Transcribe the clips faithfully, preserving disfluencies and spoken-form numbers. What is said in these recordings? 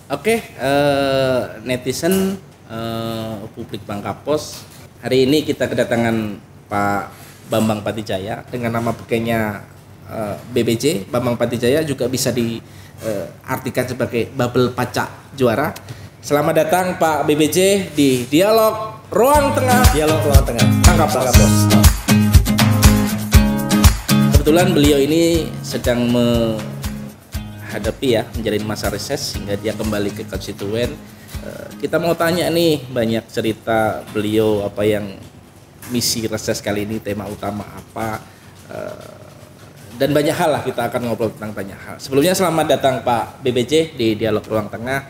Oke, eh, netizen eh, publik Bangka-Pos, hari ini kita kedatangan Pak Bambang Patijaya dengan nama bekenya eh, B B J. Bambang Patijaya juga bisa diartikan sebagai Bubble Pacak Juara. Selamat datang Pak B B J di Dialog Ruang Tengah. Dialog Ruang Tengah Bangka-Pos. Kebetulan beliau ini sedang me hadapi ya menjalin masa reses sehingga dia kembali ke konstituen. Kita mau tanya nih, banyak cerita beliau apa yang misi reses kali ini, tema utama apa, dan banyak hal lah kita akan ngobrol tentang banyak hal. Sebelumnya selamat datang Pak B B J di Dialog Ruang Tengah.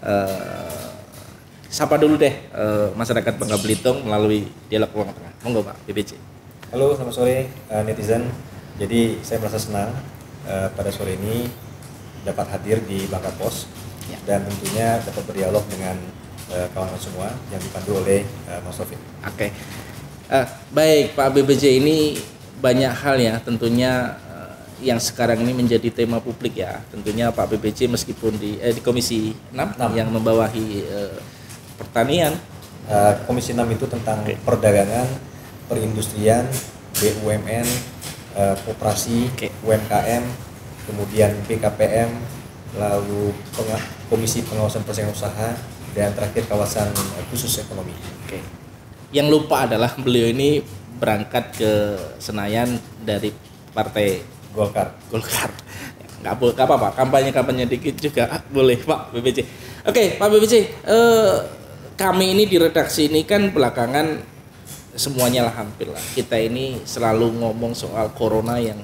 Sapa dulu deh masyarakat Bangka Belitung melalui Dialog Ruang Tengah. Monggo Pak B B J. Halo, selamat sore uh, netizen. Jadi saya merasa senang uh, pada sore ini dapat hadir di Bangka-Pos ya, dan tentunya dapat berdialog dengan uh, kawan-kawan semua yang dipandu oleh uh, Mas Taufik. Oke, okay. uh, baik Pak B B J, ini banyak hal ya tentunya uh, yang sekarang ini menjadi tema publik ya. Tentunya Pak B B J meskipun di eh, di Komisi enam, enam yang membawahi uh, pertanian. Uh, Komisi enam itu tentang okay. perdagangan, perindustrian, B U M N, uh, koperasi, okay. U M K M, kemudian B K P M, lalu Komisi Pengawasan Persaingan Usaha, dan terakhir kawasan khusus ekonomi. Oke. Yang lupa adalah beliau ini berangkat ke Senayan dari Partai Golkar. Golkar. Nggak boleh, nggak apa-apa. Kampanye-kampanye dikit juga boleh Pak B B J. Oke, Pak B B J. Eh, kami ini di redaksi ini kan belakangan semuanya lah hampir lah. Kita ini selalu ngomong soal corona yang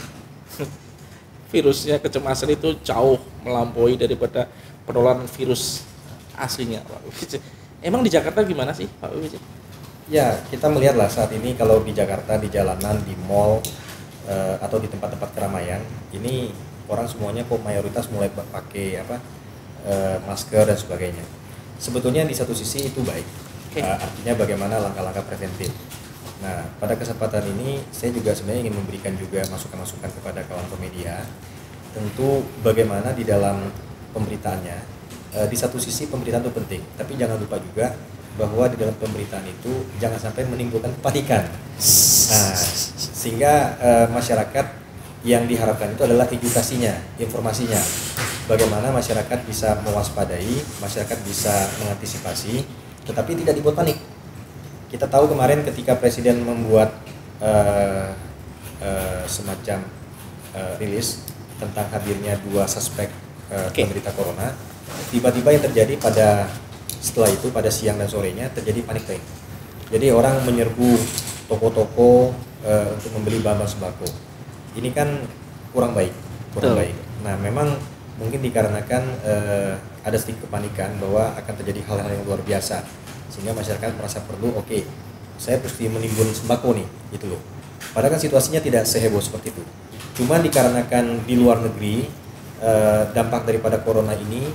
virusnya, kecemasan itu jauh melampaui daripada penularan virus aslinya, Pak B B J. Emang di Jakarta gimana sih, Pak B B J? Ya, kita melihatlah saat ini kalau di Jakarta, di jalanan, di mall, e, atau di tempat-tempat keramaian, ini orang semuanya kok mayoritas mulai pakai apa e, masker dan sebagainya. Sebetulnya di satu sisi itu baik, okay. e, artinya bagaimana langkah-langkah preventif. Nah, pada kesempatan ini saya juga sebenarnya ingin memberikan juga masukan-masukan kepada kawan media. Tentu bagaimana di dalam pemberitaannya, e, di satu sisi pemberitaan itu penting, tapi jangan lupa juga bahwa di dalam pemberitaan itu jangan sampai menimbulkan kepanikan. Nah, sehingga e, masyarakat yang diharapkan itu adalah edukasinya, informasinya. Bagaimana masyarakat bisa mewaspadai, masyarakat bisa mengantisipasi, tetapi tidak dibuat panik. Kita tahu kemarin ketika Presiden membuat uh, uh, semacam uh, rilis tentang hadirnya dua suspek uh, okay. penderita corona, tiba-tiba yang terjadi pada setelah itu pada siang dan sorenya terjadi panik buying. Jadi orang menyerbu toko-toko uh, untuk membeli bahan sembako. Ini kan kurang baik, kurang Betul. baik. Nah, memang mungkin dikarenakan uh, ada sedikit kepanikan bahwa akan terjadi hal-hal yang luar biasa, sehingga masyarakat merasa perlu, oke, okay, saya mesti menimbun sembako nih, gitu loh. Padahal kan situasinya tidak seheboh seperti itu. Cuma dikarenakan di luar negeri eh, dampak daripada corona ini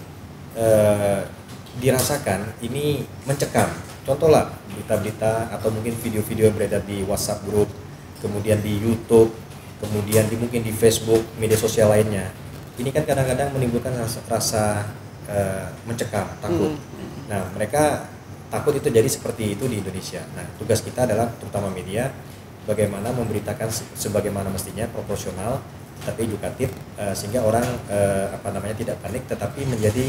eh, dirasakan ini mencekam. Contoh lah berita-berita atau mungkin video-video yang beredar di WhatsApp group, kemudian di YouTube, kemudian di mungkin di Facebook, media sosial lainnya. Ini kan kadang-kadang menimbulkan rasa, rasa eh, mencekam, takut. Hmm. Nah, mereka takut itu jadi seperti itu di Indonesia. Nah, tugas kita adalah terutama media bagaimana memberitakan sebagaimana mestinya, proporsional tapi edukatif, uh, sehingga orang uh, apa namanya tidak panik tetapi menjadi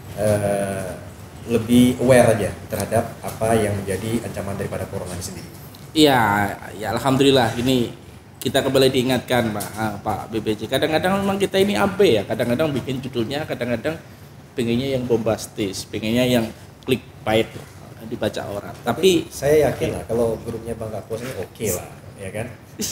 uh, lebih aware aja terhadap apa yang menjadi ancaman daripada corona ini sendiri. Iya, ya alhamdulillah ini kita kembali diingatkan Pak uh, Pak B B J. Kadang-kadang memang kita ini abe ya, kadang-kadang bikin judulnya, kadang-kadang pengennya yang bombastis, pengennya yang clickbait dibaca orang. Tapi, Tapi saya yakin lah kalau grupnya Bangka-Pos ini oke okay lah, ya kan?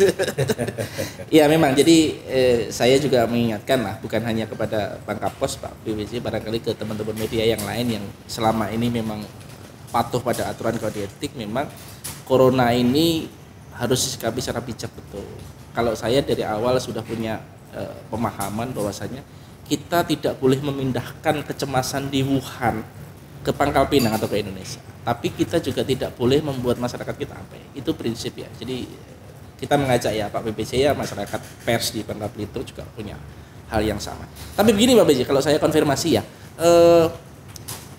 Iya memang. Jadi eh, saya juga mengingatkan lah, bukan hanya kepada Bangka-Pos Pak B B J, barangkali ke teman-teman media yang lain yang selama ini memang patuh pada aturan kode etik. Memang corona ini harus disikapi secara bijak betul. Kalau saya dari awal sudah punya eh, pemahaman bahwasanya kita tidak boleh memindahkan kecemasan di Wuhan ke Pangkal Pinang atau ke Indonesia, tapi kita juga tidak boleh membuat masyarakat kita abai. Itu prinsip ya. Jadi kita mengajak ya Pak B B J ya, masyarakat pers di Bangka Belitung juga punya hal yang sama. Tapi begini Pak B B J, kalau saya konfirmasi ya, eh,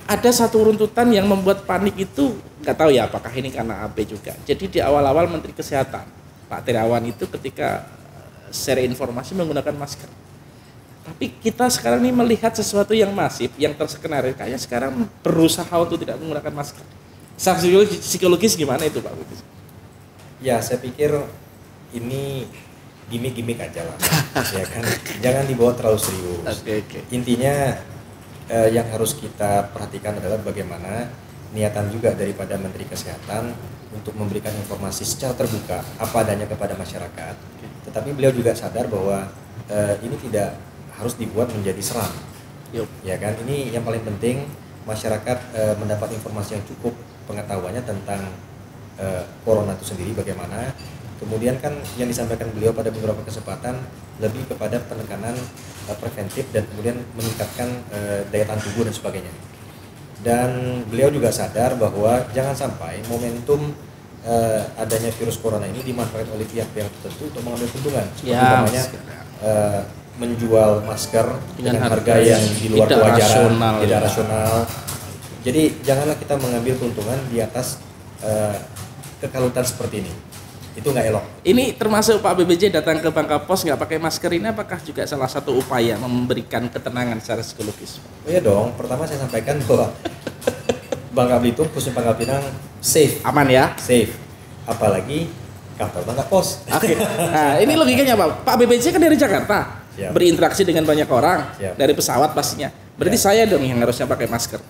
ada satu runtutan yang membuat panik itu, nggak tahu ya apakah ini karena A B juga. Jadi di awal-awal Menteri Kesehatan Pak Terawan itu ketika share informasi menggunakan masker. Tapi kita sekarang ini melihat sesuatu yang masif, yang terskenario kayak sekarang berusaha untuk tidak menggunakan masker. Secara psikologis, psikologis gimana itu Pak Budi? Ya saya pikir ini gimmick-gimmick aja lah, ya kan. Jangan dibawa terlalu serius. Oke, oke. Intinya eh, yang harus kita perhatikan adalah bagaimana niatan juga daripada Menteri Kesehatan untuk memberikan informasi secara terbuka apa adanya kepada masyarakat. Tetapi beliau juga sadar bahwa eh, ini tidak harus dibuat menjadi seram. Yuk. Ya kan, ini yang paling penting masyarakat eh, mendapat informasi yang cukup pengetahuannya tentang eh, corona itu sendiri bagaimana. Kemudian kan yang disampaikan beliau pada beberapa kesempatan lebih kepada penekanan uh, preventif dan kemudian meningkatkan uh, daya tahan tubuh dan sebagainya. Dan beliau juga sadar bahwa jangan sampai momentum uh, adanya virus corona ini dimanfaatkan oleh pihak-pihak tertentu untuk mengambil keuntungan. Ya, umpamanya uh, menjual masker dengan, dengan harga yang di luar tidak kewajaran, rasional, tidak ya. rasional. Jadi janganlah kita mengambil keuntungan di atas uh, kekalutan seperti ini. Itu nggak elok. Ini termasuk Pak B B J datang ke Bangka Pos nggak pakai masker ini, apakah juga salah satu upaya memberikan ketenangan secara psikologis? Oh iya dong, pertama saya sampaikan bahwa Bangka Belitung, khususnya Bangka Pinang safe, Aman ya? safe. Apalagi kantor Bangka Pos. Oke. Nah, ini logikanya Pak. Pak B B J kan dari Jakarta, Siap. berinteraksi dengan banyak orang, Siap. dari pesawat pastinya. Berarti Siap. saya dong yang harusnya pakai masker.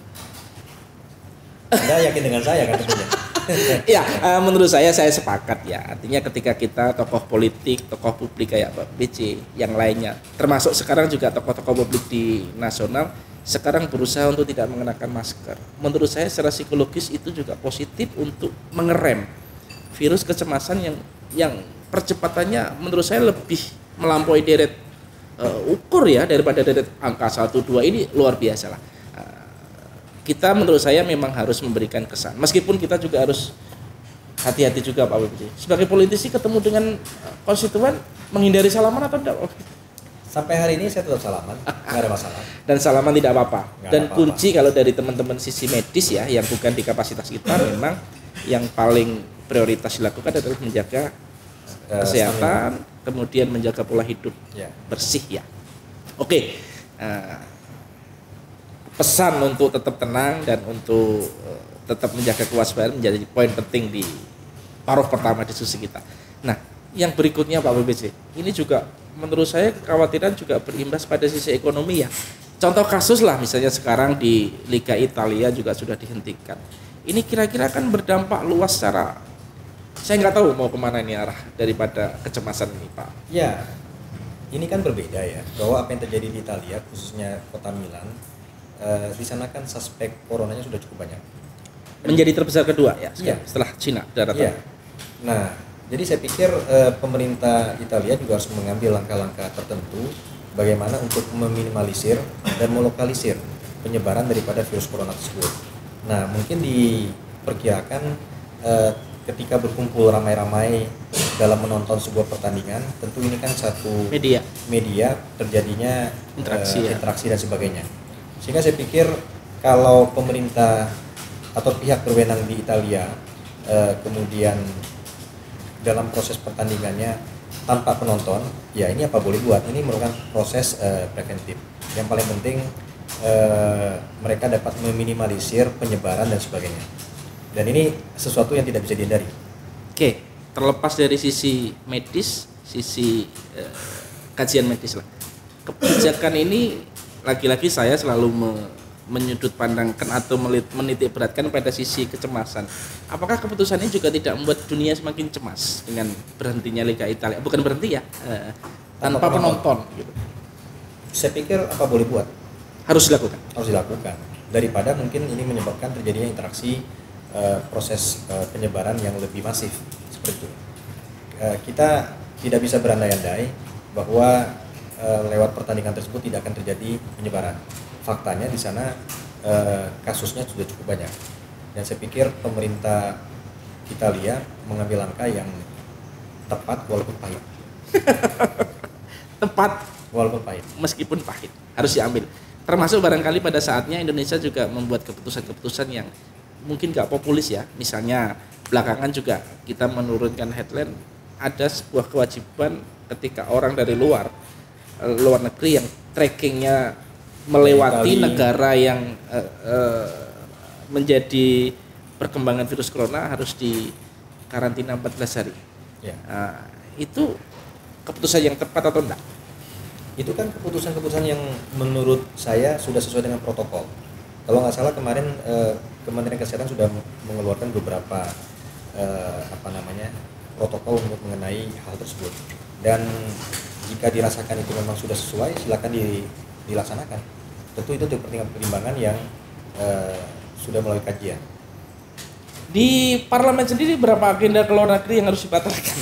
Anda yakin dengan saya kan tentunya? Ya, uh, menurut saya saya sepakat ya. Artinya ketika kita tokoh politik, tokoh publik kayak Pak B C, yang lainnya, termasuk sekarang juga tokoh-tokoh publik di nasional, sekarang berusaha untuk tidak mengenakan masker. Menurut saya secara psikologis itu juga positif untuk mengerem virus kecemasan yang yang percepatannya menurut saya lebih melampaui deret uh, ukur ya daripada deret angka satu dua ini luar biasa lah. Kita menurut saya memang harus memberikan kesan. Meskipun kita juga harus hati-hati juga Pak B B J. Sebagai politisi ketemu dengan konstituen menghindari salaman atau tidak? Sampai hari ini saya tetap salaman, nggak ada masalah. Dan salaman tidak apa-apa. Nggak Dan apa-apa. kunci kalau dari teman-teman sisi medis ya, yang bukan di kapasitas kita, memang yang paling prioritas dilakukan adalah menjaga Eh, kesehatan, kemudian menjaga pola hidup Ya. bersih ya. Oke. Nah, pesan untuk tetap tenang dan untuk uh, tetap menjaga kewaspadaan menjadi poin penting di paruh pertama diskusi kita. Nah, yang berikutnya Pak B B J, ini juga menurut saya kekhawatiran juga berimbas pada sisi ekonomi ya. Contoh kasus lah misalnya sekarang di Liga Italia juga sudah dihentikan. Ini kira-kira kan berdampak luas secara, saya nggak tahu mau kemana ini arah daripada kecemasan ini Pak. Ya, ini kan berbeda ya, bahwa apa yang terjadi di Italia, khususnya kota Milan, Uh, di sana kan suspek coronanya sudah cukup banyak. Menjadi terbesar kedua ya, Iya. setelah Cina daratan. Iya. Nah, jadi saya pikir uh, pemerintah Italia juga harus mengambil langkah-langkah tertentu bagaimana untuk meminimalisir dan melokalisir penyebaran daripada virus corona tersebut. Nah, mungkin diperkirakan uh, ketika berkumpul ramai-ramai dalam menonton sebuah pertandingan, tentu ini kan satu Media. media terjadinya Interaksi uh, ya. interaksi dan sebagainya. Sehingga saya pikir kalau pemerintah atau pihak berwenang di Italia eh, kemudian dalam proses pertandingannya tanpa penonton, ya ini apa boleh buat, ini merupakan proses eh, preventif. Yang paling penting eh, mereka dapat meminimalisir penyebaran dan sebagainya. Dan ini sesuatu yang tidak bisa dihindari. Oke, terlepas dari sisi medis, sisi eh, kajian medis lah. Kebijakan ini lagi-lagi saya selalu me- menyudut pandangkan atau menitik beratkan pada sisi kecemasan. Apakah keputusan ini juga tidak membuat dunia semakin cemas dengan berhentinya Liga Italia? Bukan berhenti ya, eh, tanpa Tanpa penonton. Gitu. Saya pikir apa boleh buat, Harus dilakukan. harus dilakukan. Daripada mungkin ini menyebabkan terjadinya interaksi eh, proses eh, penyebaran yang lebih masif seperti itu. Eh, kita tidak bisa berandai-andai bahwa eh, lewat pertandingan tersebut tidak akan terjadi penyebaran. Faktanya di sana eh, kasusnya sudah cukup banyak. Dan saya pikir pemerintah Italia mengambil langkah yang tepat walaupun pahit. Tepat Walaupun pahit. meskipun pahit harus diambil. termasuk barangkali pada saatnya Indonesia juga membuat keputusan-keputusan yang mungkin nggak populis ya. Misalnya belakangan juga kita menurunkan headline, ada sebuah kewajiban ketika orang dari luar luar negeri yang trackingnya melewati Kali. negara yang uh, uh, menjadi perkembangan virus corona harus di karantina empat belas hari. Ya. Uh, itu keputusan yang tepat atau enggak? Itu kan keputusan-keputusan yang menurut saya sudah sesuai dengan protokol. Kalau nggak salah kemarin eh, Kementerian Kesehatan sudah mengeluarkan beberapa eh, apa namanya protokol untuk mengenai hal tersebut. Dan jika dirasakan itu memang sudah sesuai, silakan di, dilaksanakan. Tentu itu pertimbangan yang eh, sudah melalui kajian. Di parlemen sendiri berapa agenda ke luar negeri yang harus dibatalkan?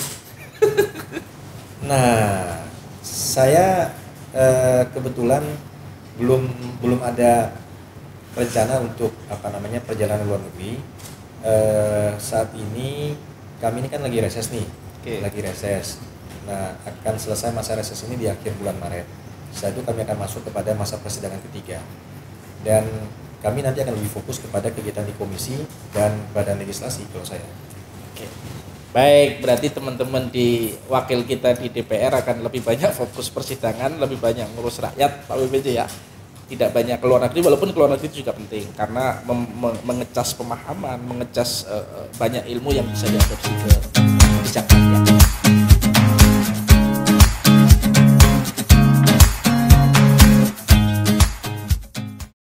Nah, saya eh, kebetulan belum belum ada rencana untuk apa namanya perjalanan luar negeri. Eh, saat ini kami ini kan lagi reses nih, Oke. lagi reses. Nah, akan selesai masa reses ini di akhir bulan Maret. Setelah itu kami akan masuk kepada masa persidangan ketiga. Dan kami nanti akan lebih fokus kepada kegiatan di komisi dan badan legislasi kalau saya. Oke. Baik, berarti teman-teman di wakil kita di D P R akan lebih banyak fokus persidangan, lebih banyak ngurus rakyat, Pak W B J ya. Tidak banyak keluar negeri, walaupun keluar negeri itu juga penting karena mem- mem- mengecas pemahaman, mengecas uh, banyak ilmu yang bisa diadopsi ke kebijakan ya.